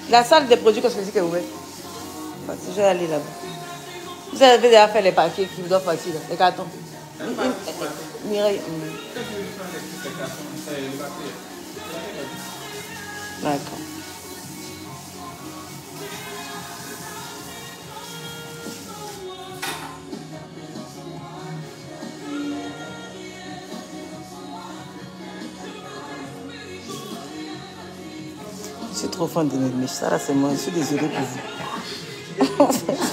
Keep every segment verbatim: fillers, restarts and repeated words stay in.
La salle des produits cosmétiques est ouverte. Je vais aller là-bas. Vous avez déjà fait les papiers qui doivent partir, les cartons. Mireille. D'accord. Je suis trop fan de mes mèches. Ça là, c'est moi. Je suis désolée pour vous.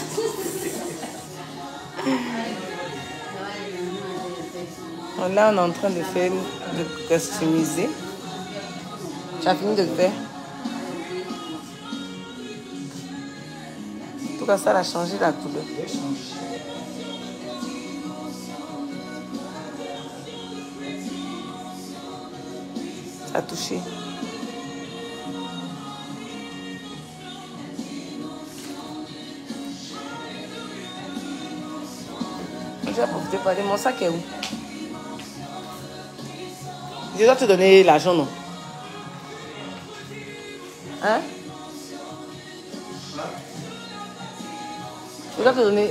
Là, on est en train de faire, de customiser. Tu as fini de faire? En tout cas, ça a changé la couleur. Ça a touché. Je vais profiter pour aller. Mon sac est où? Je dois te donner l'argent, non? Hein? Je dois te donner...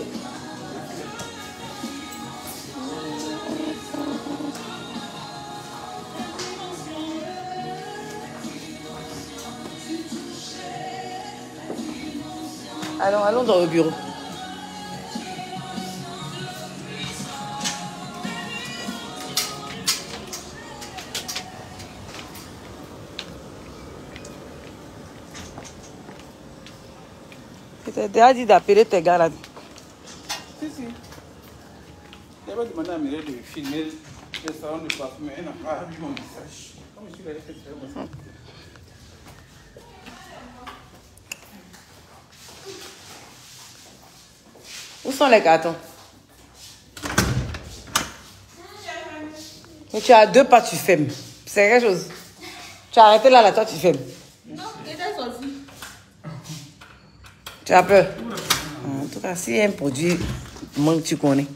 Allons, allons dans le bureau. Je t'ai déjà dit d'appeler tes gars là. Si, si. J'avais demandé à Mireille de filmer le salon de parfum, mais elle n'a pas vu mon message. Comme je suis allé faire ça. Hum. Où sont les cartons? Mais tu as deux pas, tu fermes. C'est quelque chose. Tu as arrêté là, là, toi, tu fermes. Non, il était sorti. Tu as peur? En tout cas, s'il y a un produit, moi, tu connais.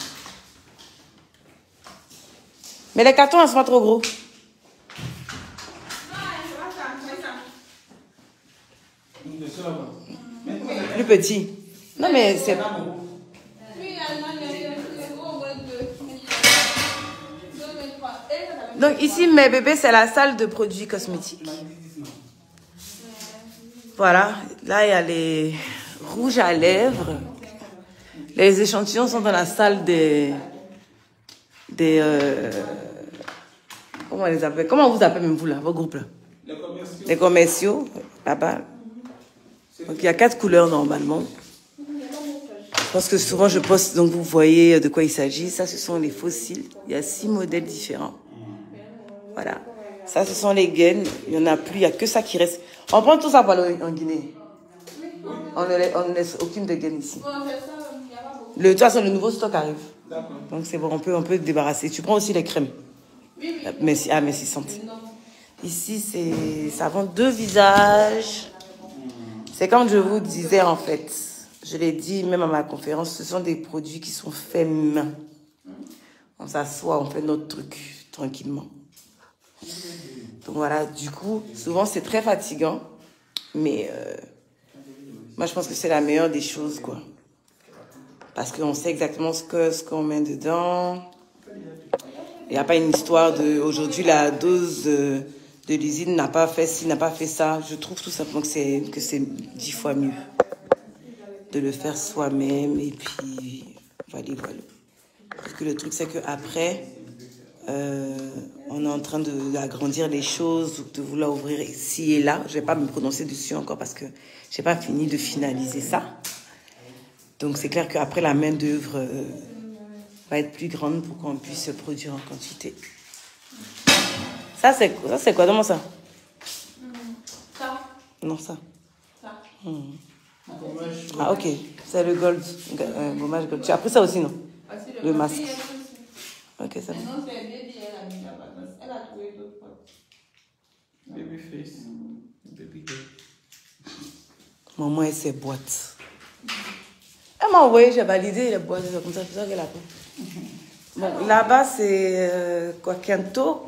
Mais les cartons, ils sont pas trop gros. Plus petit. Non, mais c'est... Donc ici, mes bébés, c'est la salle de produits cosmétiques. Voilà. Là, il y a les rouges à lèvres. Les échantillons sont dans la salle des... des euh, comment on les appelle? Comment vous appelez même vous, là, vos groupes, là? Les commerciaux. Les commerciaux, là-bas. Donc, il y a quatre couleurs, normalement. Je pense que souvent, je poste, donc vous voyez de quoi il s'agit. Ça, ce sont les fossiles. Il y a six modèles différents. Voilà. Ça, ce sont les gaines. Il n'y en a plus. Il n'y a que ça qui reste. On prend tout ça pour aller en Guinée. On ne laisse, on ne laisse aucune de gaine ici. Le, de toute façon, le nouveau stock arrive. Donc, c'est bon. On peut, on peut débarrasser. Tu prends aussi les crèmes. Merci. Ah, merci, Santé. Ici, c'est savon de visage. C'est comme je vous disais, en fait. Je l'ai dit même à ma conférence. Ce sont des produits qui sont faits main. On s'assoit, on fait notre truc tranquillement. Donc voilà, du coup, souvent c'est très fatigant, mais euh, moi je pense que c'est la meilleure des choses, quoi. Parce qu'on sait exactement ce que ce qu'on met dedans. Il n'y a pas une histoire de aujourd'hui la dose de, de l'usine n'a pas fait ci, n'a pas fait ça. Je trouve tout simplement que c'est que c'est dix fois mieux de le faire soi-même et puis voilà, voilà. Parce que le truc c'est que après. Euh, on est en train d'agrandir les choses, de vouloir ouvrir ici et là. Je ne vais pas me prononcer dessus encore parce que je n'ai pas fini de finaliser ça. Donc, c'est clair qu'après, la main-d'œuvre euh, va être plus grande pour qu'on puisse se produire en quantité. Ça, c'est quoi? Donne-moi ça. Ça. Non, ça. Ça. Hmm. Ah, ok. C'est le gold. Euh, gommage gold. Tu as pris ça aussi, non? Le masque. Ok, ça va. Non, c'est baby, elle a mis la balance. Elle a trouvé d'autres potes. Baby face. Baby girl. Maman et ses boîtes. Elle m'a envoyé, j'ai validé les boîtes. C'est comme ça, c'est ça qu'elle a pris. Bon, là-bas, c'est euh, quoi, Kento?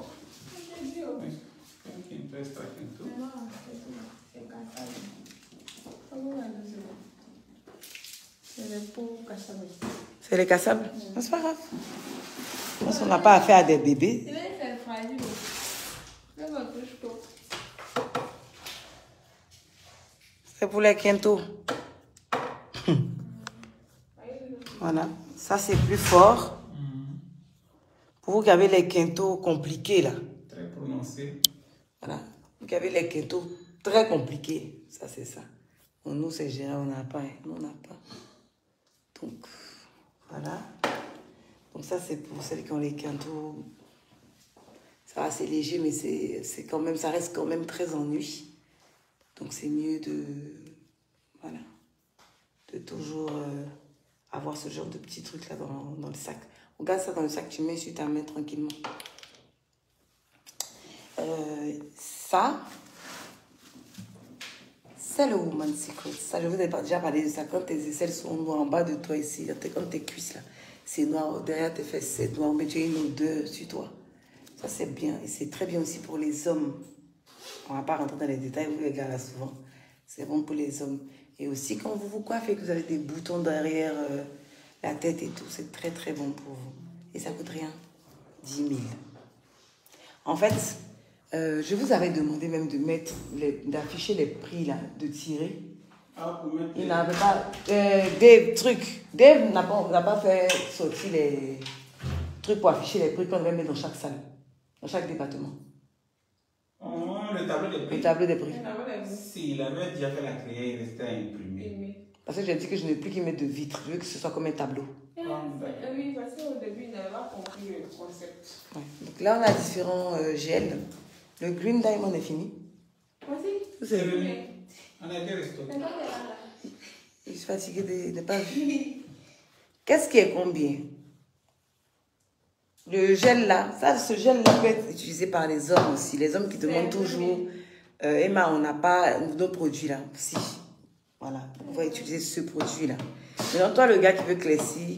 pour cassable. C'est les cassables? Mm. C'est pas grave. Parce qu'on n'a pas affaire à des bébés. C'est vrai, c'est fragile. C'est un peu chaud. C'est pour les quintos. Voilà. Ça, c'est plus fort. Pour vous qui avez les quintos compliqués, là. Très prononcé. Voilà. Vous qui avez les quintos très compliqués. Ça, c'est ça. Bon, nous, c'est général, on n'a pas. Hein. Nous, on n'a pas. Donc, voilà. Donc, ça, c'est pour celles qui ont les quintos. Ça va, c'est léger, mais c'est quand même, ça reste quand même très ennuyeux. Donc, c'est mieux de. Voilà. De toujours euh, avoir ce genre de petits trucs là dans, dans le sac. Regarde ça dans le sac, tu mets sur ta main tranquillement. Euh, ça, c'est le Woman Secret. Ça, je vous ai déjà parlé de ça. Quand tes aisselles sont noires en bas de toi ici, comme tes cuisses là, c'est noir. Derrière tes fesses, c'est noir. Mais tu as une odeur sur toi. Ça, c'est bien. Et c'est très bien aussi pour les hommes. On ne va pas rentrer dans les détails, vous les gars là souvent. C'est bon pour les hommes. Et aussi, quand vous vous coiffez, que vous avez des boutons derrière euh, la tête et tout, c'est très très bon pour vous. Et ça coûte rien. dix mille. En fait, euh, je vous avais demandé même de mettre, d'afficher les prix là, de tirer. Ah, pour mettre. Il n'avait pas. Euh, Dave, truc. Dave n'a pas, pas fait sortir les trucs pour afficher les prix qu'on devait mettre dans chaque salle, dans chaque département. Oh, le tableau des prix. Le tableau des prix. Si, il avait déjà fait la créer, il restait à imprimer. Parce que j'ai dit que je ne veux plus qu'il mette de vitres, je veux que ce soit comme un tableau. Oui, parce qu'au début, il n'avait pas compris le concept. Ouais. Donc là, on a différents euh, gels. Le Green Diamond est fini. Vas-y. C'est venu. On a été restocké. Je suis fatiguée de ne pas vu. Qu'est-ce qui est combien? Le gel là, ça, ce gel là peut être utilisé par les hommes aussi. Les hommes qui demandent toujours, euh, Emma, on n'a pas nos produits là. Si, voilà, on va utiliser ce produit là. Maintenant, toi, le gars qui veut éclaircir,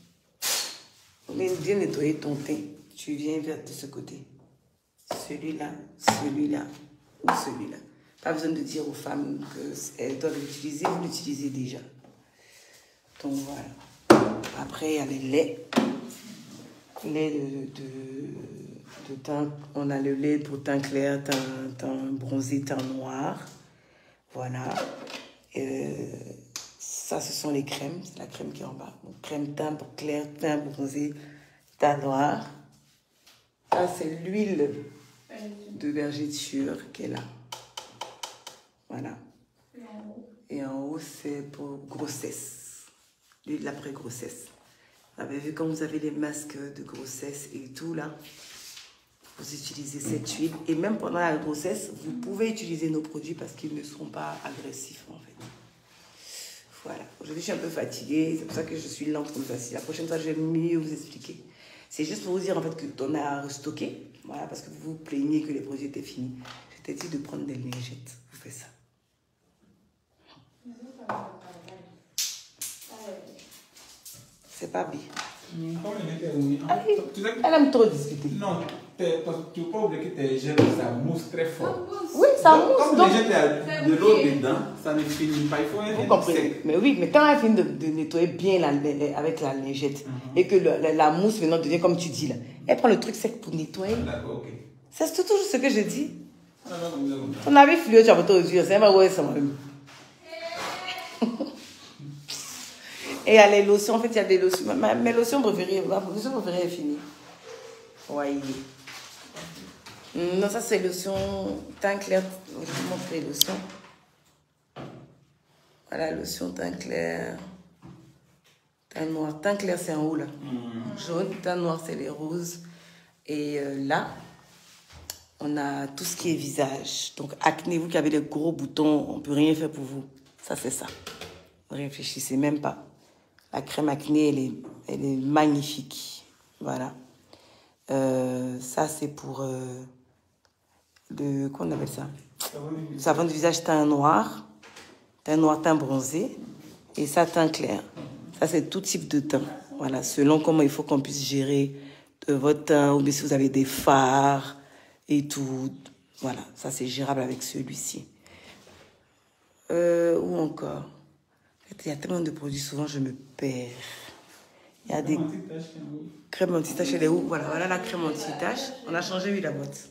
bien nettoyer ton teint, tu viens vers de ce côté. Celui-là, celui-là ou celui-là. Pas besoin de dire aux femmes qu'elles doivent l'utiliser, vous l'utilisez déjà. Donc voilà. Après, il y a les laits. Lait de, de, de teint, on a le lait pour teint clair, teint, teint bronzé, teint noir. Voilà. Euh, ça, ce sont les crèmes. C'est la crème qui est en bas. Donc, crème teint clair, teint bronzé, teint noir. Ça, c'est l'huile de vergeture qui est là. Voilà. Et en haut, c'est pour grossesse. L'huile après-grossesse. Vous avez vu quand vous avez les masques de grossesse et tout là, vous utilisez cette huile. Et même pendant la grossesse, vous pouvez utiliser nos produits parce qu'ils ne seront pas agressifs en fait. Voilà. Aujourd'hui, je suis un peu fatiguée. C'est pour ça que je suis lente comme ça. La prochaine fois, je vais mieux vous expliquer. C'est juste pour vous dire en fait qu'on a restocké. Voilà, parce que vous vous plaignez que les produits étaient finis. Je t'ai dit de prendre des lingettes. Vous faites ça. C'est pas bien. Ah, elle aime trop discuter. Non, tu ne peux pas oublier que tes gels, ça mousse très fort. Oui, ça mousse. Comme donc... les gels, il y a de l'eau dedans, ça ne finit pas. Il faut un Vous comprenez? Mais oui, mais quand elle finit de, de nettoyer bien la, la, avec la lingette mm-hmm. et que le, la, la mousse maintenant devient comme tu dis là, elle prend le truc sec pour nettoyer. D'accord, ok. C'est toujours ce que je dis. Ah, non, non, non. On avait fluo, tu as pas dire, c'est ma ouais, ça même. Et il y a les lotions, en fait, il y a des lotions. Ma, mes lotions préférées, ma lotion préférée est finie. Ouais. Non, ça c'est lotion teint clair. Je vais vous montrer les lotions. Voilà, lotion teint clair. Teint noir. Teint clair, c'est en haut là. Mm. Jaune, teint noir, c'est les roses. Et euh, là, on a tout ce qui est visage. Donc, acné, vous qui avez des gros boutons, on ne peut rien faire pour vous. Ça, c'est ça. Ne réfléchissez même pas. La crème acné, elle est, elle est magnifique. Voilà. Euh, ça, c'est pour euh, le... Comment on appelle ça? Savon de visage teint noir. Teint noir, teint bronzé. Et ça, teint clair. Ça, c'est tout type de teint. Voilà. Selon comment il faut qu'on puisse gérer euh, votre teint. Ou bien si vous avez des fards et tout. Voilà. Ça, c'est gérable avec celui-ci. Euh, ou encore... Il y a tellement de produits, souvent je me perds. Il y a des Anti-tache, oui. crèmes anti-tache, elle est où? Voilà, voilà la crème anti-tache. On a changé, oui, la boîte.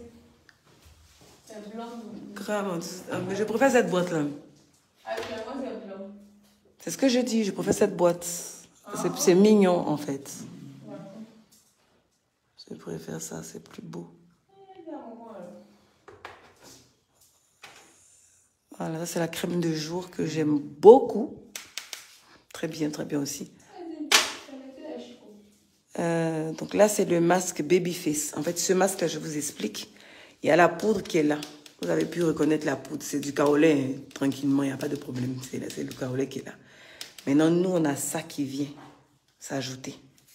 C'est blanc. Crème anti-tache. Mais je préfère cette boîte-là. Ah, moi, c'est blanc. C'est ce que je dis, je préfère cette boîte. C'est c'est mignon, en fait. Ouais. Je préfère ça, c'est plus beau. Voilà, ça c'est la crème de jour que j'aime beaucoup. Très bien, très bien aussi. Euh, donc là, c'est le masque Babyface. En fait, ce masque-là, je vous explique. Il y a la poudre qui est là. Vous avez pu reconnaître la poudre. C'est du kaolin, hein. Tranquillement, il n'y a pas de problème. C'est le kaolin qui est là. Maintenant, nous, on a ça qui vient s'ajouter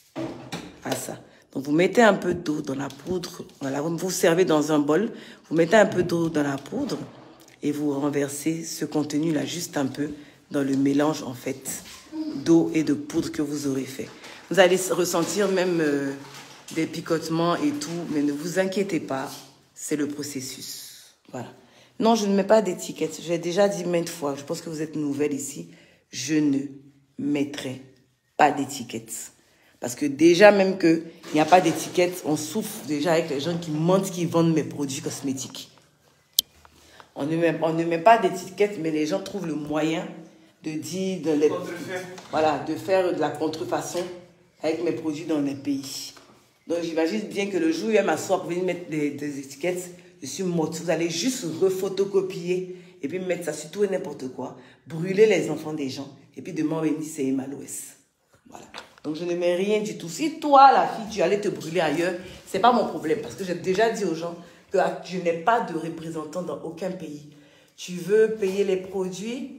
à ça. Donc, vous mettez un peu d'eau dans la poudre. Voilà, vous vous servez dans un bol. Vous mettez un peu d'eau dans la poudre et vous renversez ce contenu-là juste un peu dans le mélange, en fait, d'eau et de poudre que vous aurez fait. Vous allez ressentir même euh, des picotements et tout, mais ne vous inquiétez pas, c'est le processus. Voilà. Non, je ne mets pas d'étiquette. J'ai déjà dit maintes fois, je pense que vous êtes nouvelle ici, je ne mettrai pas d'étiquette. Parce que déjà, même qu'il n'y a pas d'étiquette, on souffre déjà avec les gens qui mentent, qui vendent mes produits cosmétiques. On ne met, on ne met pas d'étiquette, mais les gens trouvent le moyen de dire, de, les, voilà, de faire de la contrefaçon avec mes produits dans les pays. Donc, j'imagine bien que le jour où il va m'asseoir pour venir mettre des, des étiquettes, je suis morte. Vous allez juste refotocopier et puis mettre ça sur tout et n'importe quoi, brûler les enfants des gens et puis demain, venir, c'est Emaloès. Voilà. Donc, je ne mets rien du tout. Si toi, la fille, tu allais te brûler ailleurs, c'est pas mon problème parce que j'ai déjà dit aux gens que je n'ai pas de représentant dans aucun pays. Tu veux payer les produits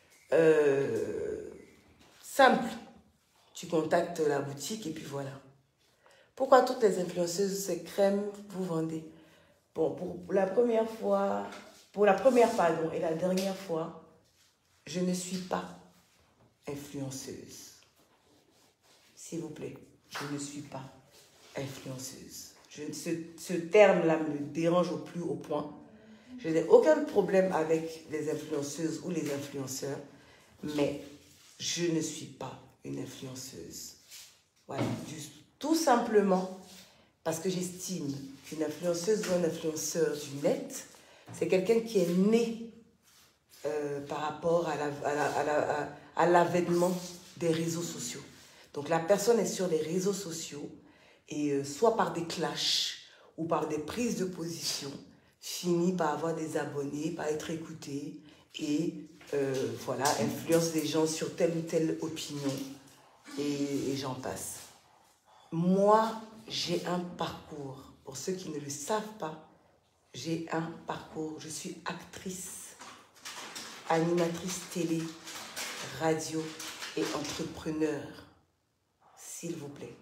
euh, simples. Tu contactes la boutique et puis voilà. Pourquoi toutes les influenceuses, ces crèmes, vous vendez? Bon, pour la première fois, pour la première, pardon, et la dernière fois, je ne suis pas influenceuse. S'il vous plaît, je ne suis pas influenceuse. Je, ce ce terme-là me dérange au plus haut point. Je n'ai aucun problème avec les influenceuses ou les influenceurs, mais je ne suis pas une influenceuse. Voilà, juste, tout simplement parce que j'estime qu'une influenceuse ou un influenceur du net, c'est quelqu'un qui est né euh, par rapport à l'avènement la, à la, à la, à des réseaux sociaux. Donc la personne est sur les réseaux sociaux et euh, soit par des clashs ou par des prises de position, finit par avoir des abonnés, par être écoutée et euh, voilà, influence les gens sur telle ou telle opinion et, et j'en passe. Moi, j'ai un parcours. Pour ceux qui ne le savent pas, j'ai un parcours. Je suis actrice, animatrice télé, radio et entrepreneur. S'il vous plaît.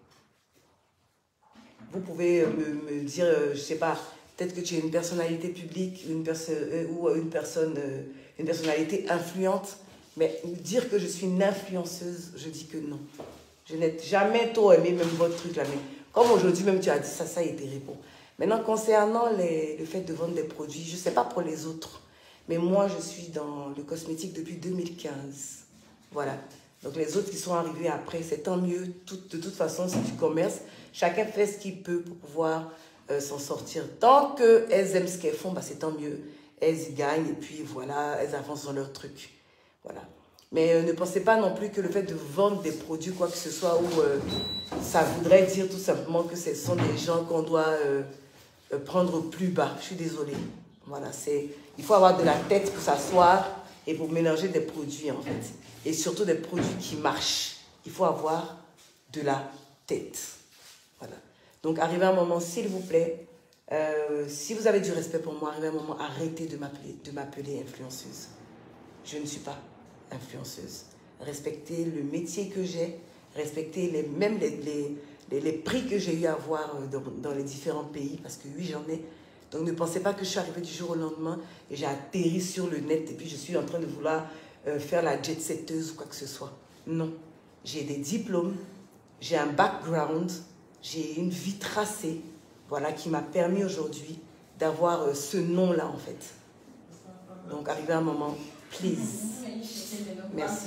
Vous pouvez me, me dire, je ne sais pas, peut-être que tu es une personnalité publique une perso euh, ou une, personne, euh, une personnalité influente, mais dire que je suis une influenceuse, je dis que non. Je n'ai jamais trop aimé même votre truc là, mais comme aujourd'hui même tu as dit ça, ça a été répondu. Maintenant, concernant les, le fait de vendre des produits, je ne sais pas pour les autres, mais moi je suis dans le cosmétique depuis deux mille quinze. Voilà. Donc les autres qui sont arrivés après, c'est tant mieux. Tout, de toute façon, c'est du commerce. Chacun fait ce qu'il peut pour pouvoir euh, s'en sortir. Tant qu'elles aiment ce qu'elles font, bah, c'est tant mieux. Elles y gagnent et puis voilà, elles avancent dans leur truc. Voilà. Mais euh, ne pensez pas non plus que le fait de vendre des produits, quoi que ce soit, où euh, ça voudrait dire tout simplement que ce sont des gens qu'on doit euh, euh, prendre plus bas. Je suis désolée. Voilà, c'est, il faut avoir de la tête pour s'asseoir et pour mélanger des produits en fait. Et surtout des produits qui marchent. Il faut avoir de la tête. Voilà. Donc, arrivé un moment, s'il vous plaît, euh, si vous avez du respect pour moi, arrivé un moment, arrêtez de m'appeler, de m'appeler influenceuse. Je ne suis pas influenceuse. Respectez le métier que j'ai, respectez les, même les, les, les, les prix que j'ai eu à avoir dans, dans les différents pays, parce que oui, j'en ai. Donc, ne pensez pas que je suis arrivée du jour au lendemain et j'ai atterri sur le net et puis je suis en train de vouloir euh, faire la jet-setteuse ou quoi que ce soit. Non. J'ai des diplômes, j'ai un background, j'ai une vie tracée, voilà, qui m'a permis aujourd'hui d'avoir euh, ce nom-là, en fait. Donc, arrivé à un moment, Please. Merci.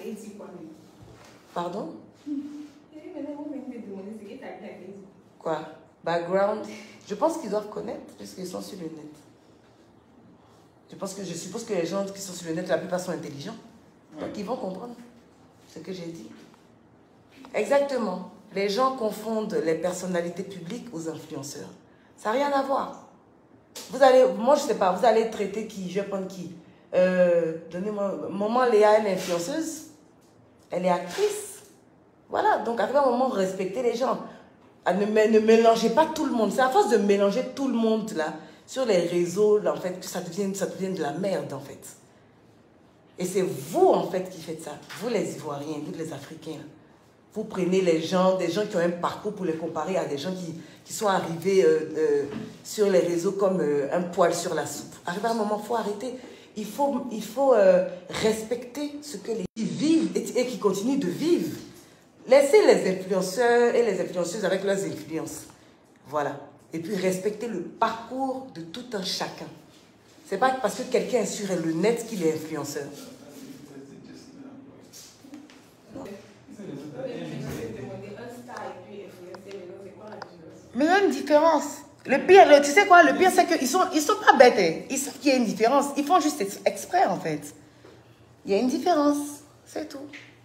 Pardon? Quoi? Background? Je pense qu'ils doivent connaître puisqu'ils sont sur le net. Je pense que je suppose que les gens qui sont sur le net, la plupart sont intelligents. Donc ils vont comprendre ce que j'ai dit. Exactement. Les gens confondent les personnalités publiques aux influenceurs. Ça n'a rien à voir. Vous allez, moi je sais pas, vous allez traiter qui? Je vais prendre qui? euh, Donnez-moi. Maman Léa, elle est influenceuse. Elle est actrice. Voilà, donc arrive un moment, respectez les gens. Ne, ne mélangez pas tout le monde. C'est à force de mélanger tout le monde là, sur les réseaux, là, en fait, que ça devient, ça devient de la merde, en fait. Et c'est vous, en fait, qui faites ça. Vous, les Ivoiriens, vous, les Africains. Vous prenez les gens, des gens qui ont un parcours pour les comparer à des gens qui, qui sont arrivés euh, euh, sur les réseaux comme euh, un poil sur la soupe. Arrivé à un moment, il faut arrêter. Il faut, il faut euh, respecter ce que les gens vivent et, et qui continuent de vivre. Laissez les influenceurs et les influenceuses avec leurs influences. Voilà. Et puis respecter le parcours de tout un chacun. C'est pas parce que quelqu'un est sur le net qu'il est influenceur. Mais il y a une différence. Le pire, le, tu sais quoi, le pire c'est qu'ils sont, ils sont pas bêtes. Hein. Ils savent qu'il y a une différence. Ils font juste exprès en fait. Il y a une différence. C'est tout.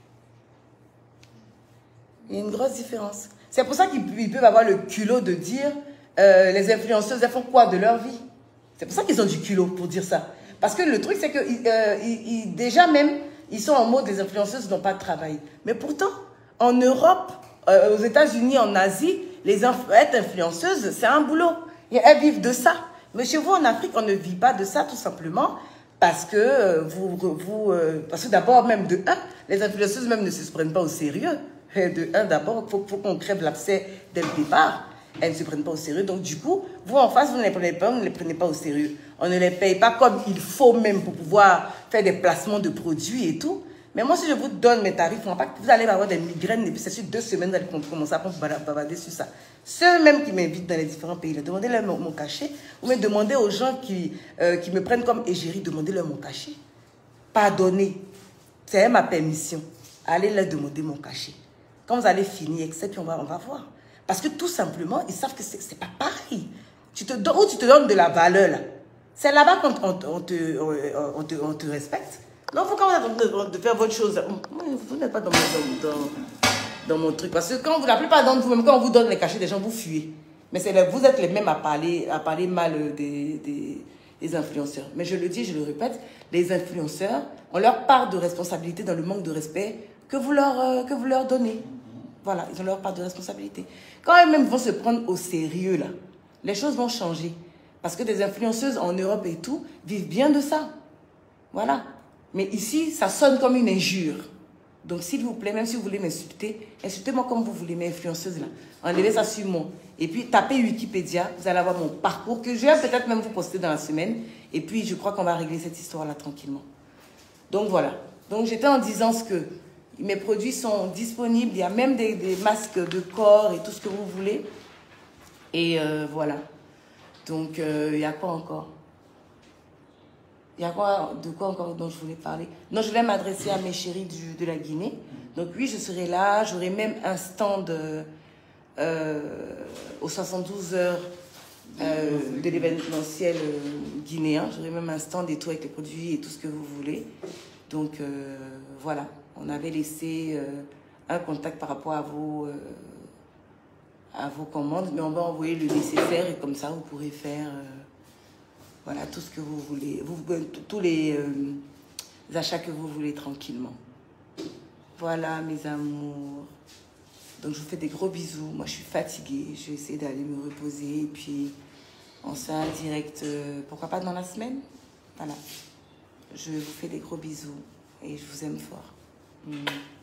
Il y a une grosse différence. C'est pour ça qu'ils peuvent avoir le culot de dire euh, les influenceuses, elles font quoi de leur vie? C'est pour ça qu'ils ont du culot pour dire ça. Parce que le truc, c'est que euh, ils, ils, déjà même, ils sont en mode des influenceuses n'ont pas de travail. Mais pourtant, en Europe, euh, aux États-Unis, en Asie, les inf être influenceuses, c'est un boulot. Et elles vivent de ça. Mais chez vous, en Afrique, on ne vit pas de ça, tout simplement. Parce que, euh, vous, vous, euh, parce que d'abord, même de un, les influenceuses même ne se prennent pas au sérieux. De un, d'abord, il faut, faut qu'on crève l'abcès dès le départ. Elles ne se prennent pas au sérieux. Donc, du coup, vous, en face, vous ne les prenez pas, vous ne les prenez pas au sérieux. On ne les paye pas comme il faut même pour pouvoir faire des placements de produits et tout. Mais moi, si je vous donne mes tarifs, vous allez avoir des migraines et puis c'est sur deux semaines, vous allez commencer à bavarder sur ça. Ceux même qui m'invitent dans les différents pays, demandez-leur mon, mon cachet. Ou même demandez aux gens qui, euh, qui me prennent comme égérie, demandez-leur mon cachet. Pardonnez. C'est ma permission. Allez leur demander mon cachet. Quand vous allez finir, et puis on va, on va voir. Parce que tout simplement, ils savent que ce n'est pas pareil. Tu te donnes, ou tu te donnes de la valeur, là. C'est là-bas qu'on on, on te, on, te, on te respecte. Donc, vous, quand vous êtes en train de faire votre chose, vous n'êtes pas dans mon, dans, dans mon truc. Parce que quand vous, la plupart d'entre vous, même quand on vous donne les cachets des gens, vous fuyez. Mais c'est vous êtes les mêmes à parler, à parler mal des, des, des influenceurs. Mais je le dis, je le répète, les influenceurs ont leur part de responsabilité dans le manque de respect que vous leur, euh, que vous leur donnez. Voilà, ils ont leur part de responsabilité. Quand eux-mêmes vont se prendre au sérieux, là, les choses vont changer. Parce que des influenceuses en Europe et tout vivent bien de ça. Voilà. Mais ici, ça sonne comme une injure. Donc, s'il vous plaît, même si vous voulez m'insulter, insultez-moi comme vous voulez, mes influenceuses, là. Enlevez ça sur moi. Et puis, tapez Wikipédia, vous allez avoir mon parcours, que je vais peut-être même vous poster dans la semaine. Et puis, je crois qu'on va régler cette histoire-là tranquillement. Donc, voilà. Donc, j'étais en disant ce que... Mes produits sont disponibles. Il y a même des, des masques de corps et tout ce que vous voulez. Et euh, voilà. Donc, euh, il y a quoi encore? Il y a quoi, de quoi encore dont je voulais parler? Non, je vais m'adresser à mes chéris du, de la Guinée. Donc oui, je serai là. J'aurai même un stand euh, aux soixante-douze heures euh, de l'événementiel euh, guinéen. J'aurai même un stand et tout avec les produits et tout ce que vous voulez. Donc euh, voilà. On avait laissé euh, un contact par rapport à vos, euh, à vos commandes, mais on va envoyer le nécessaire et comme ça, vous pourrez faire euh, voilà, tout ce que vous voulez, vous, tous les, euh, les achats que vous voulez tranquillement. Voilà, mes amours. Donc, je vous fais des gros bisous. Moi, je suis fatiguée. Je vais essayer d'aller me reposer et puis on se fait un direct, euh, pourquoi pas dans la semaine? Voilà. Je vous fais des gros bisous et je vous aime fort. Mm.